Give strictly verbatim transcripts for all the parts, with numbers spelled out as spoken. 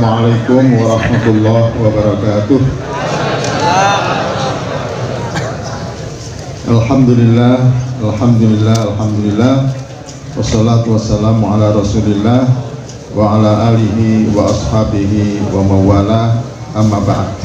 Assalamualaikum warahmatullahi wabarakatuh. Alhamdulillah, Alhamdulillah, Alhamdulillah. Wassalatu wassalamu ala Rasulillah wa ala alihi wa ashabihi wa mawala, amma ba'd.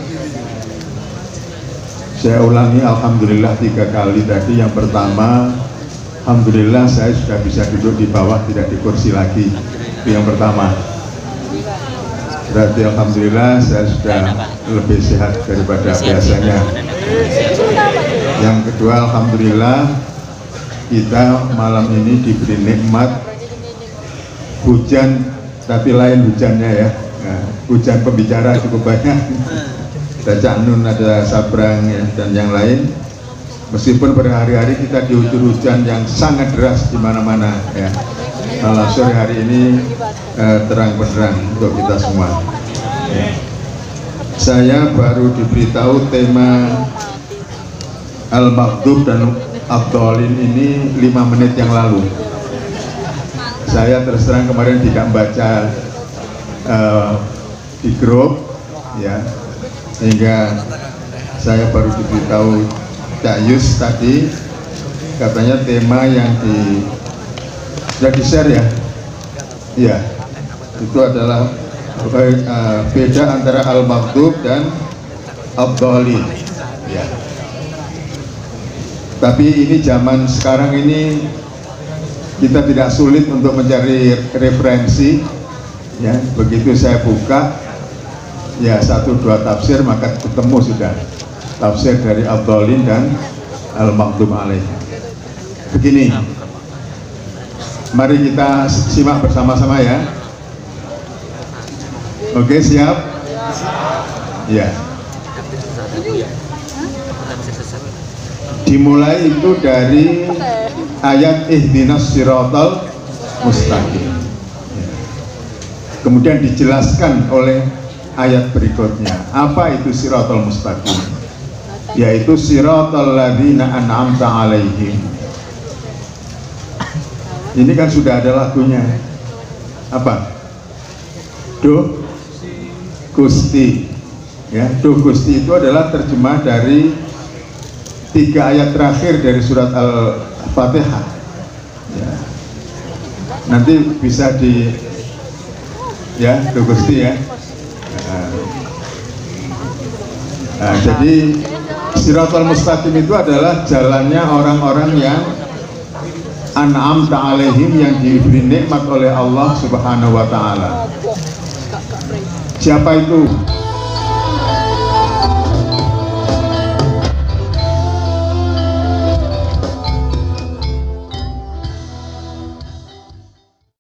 Saya ulangi Alhamdulillah tiga kali tadi. Yang pertama, Alhamdulillah saya sudah bisa duduk di bawah, tidak di kursi lagi. Itu yang pertama. Berarti Alhamdulillah saya sudah lebih sehat daripada biasanya. Yang kedua, Alhamdulillah kita malam ini diberi nikmat hujan, tapi lain hujannya ya. Nah, hujan pembicara cukup banyak. Ada Cak Nun, ada Sabrang ya, dan yang lain. Meskipun berhari-hari kita diucur hujan yang sangat deras di mana-mana ya. Alhasil hari ini eh, terang benderang untuk kita semua. Ya. Saya baru diberitahu tema Al-Maghdub dan Ad-Dhalin ini lima menit yang lalu. Saya terus terang kemarin tidak membaca uh, di grup, ya, sehingga saya baru diberitahu Cak Yus tadi, katanya tema yang di sudah di share ya, iya, itu adalah uh, beda antara Al-Maghdub dan Ad-Dhalin, ya. Tapi ini zaman sekarang ini kita tidak sulit untuk mencari referensi ya. Begitu saya buka ya satu dua tafsir, maka ketemu sudah tafsir dari Ad-Dhalin dan Al-Maghdub alaih. Begini, mari kita simak bersama-sama ya. Oke, siap? Ya. Dimulai itu dari ayat ihdinas siratal mustaqim. Kemudian dijelaskan oleh ayat berikutnya. Apa itu siratal mustaqim? Yaitu siratal ladzina an'amta alaihim. Ini kan sudah ada lagunya. Apa? Duh Gusti. Ya, Duh Gusti itu adalah terjemah dari tiga ayat terakhir dari surat Al-Fatihah ya. Nanti bisa di ya Duh Gusti ya. Nah, nah, jadi Siratal Mustaqim itu adalah jalannya orang-orang yang an'amta alaihim, yang diberi nikmat oleh Allah Subhanahu wa ta'ala. Siapa itu?